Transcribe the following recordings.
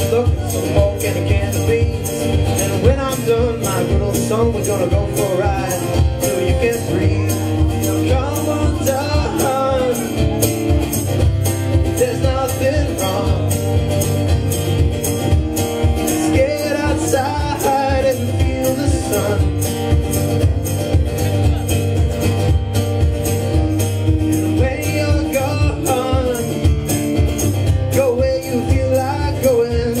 stuck with some pork and a can of beans. And when I'm done, my little son, we're gonna go for a ride till you can breathe. Come on down, there's nothing wrong. Let's get outside and feel the sun. And when you're gone, go where you feel like going.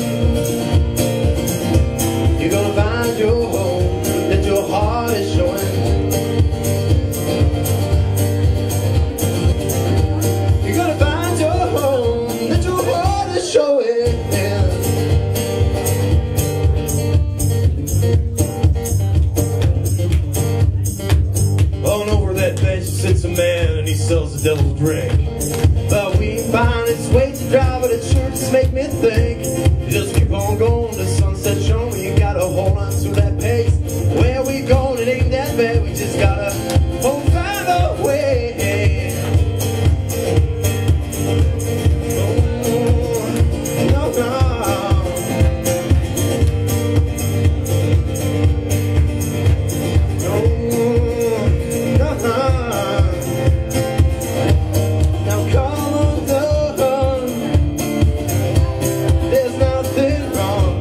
You're gonna find your home that your heart is showing. You're gonna find your home that your heart is showing. On over that bench sits a man and he sells the devil's drink. But we find its way to drive to church, just make me think. Just keep on going, the sunset showing. You gotta hold on to that pace. Where we going, it ain't that bad. We just gotta find a way. No, no. Now come on down, there's nothing wrong.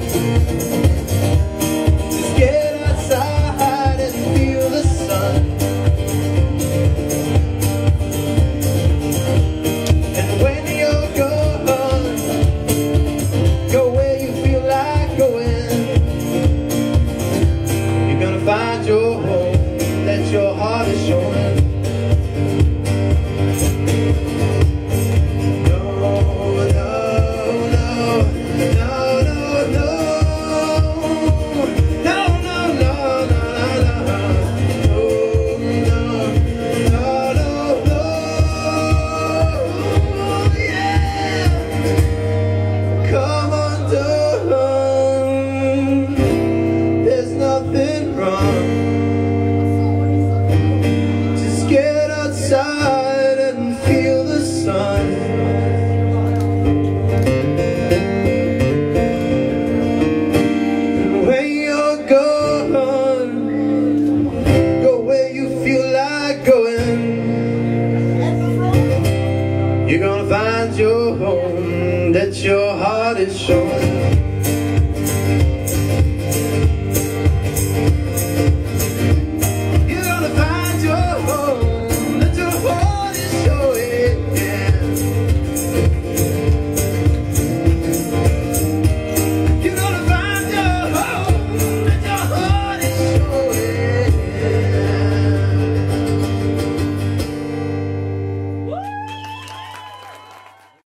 Just get outside and feel the sun. And when you're gone, go where you feel like going. You're gonna find your home that your heart is showing. No, no, no, no, no, no. No, no, no, no, no, no. No, no, no, no. Yeah. Come on down, there's nothing wrong. Just get outside and feel the sun. And when you're gone, go where you feel like going. You're gonna find your home that your heart is showing.